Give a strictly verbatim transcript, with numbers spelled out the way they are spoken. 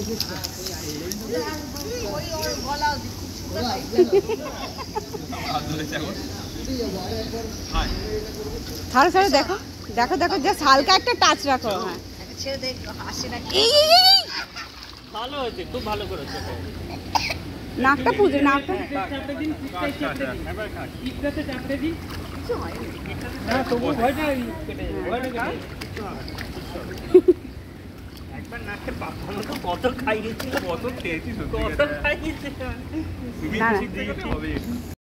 ছাড়ো ছাড়ো, দেখো দেখো দেখো, জাস্ট হালকা একটা টাচ রাখো। হ্যাঁ ভালো হয়েছে, খুব ভালো করেছে। নাকটা পুজো, নাকটা একবার নাকটা পাপানো তো কত খাইয়েছিল, কত খেয়েছি, কত খাইয়েছে।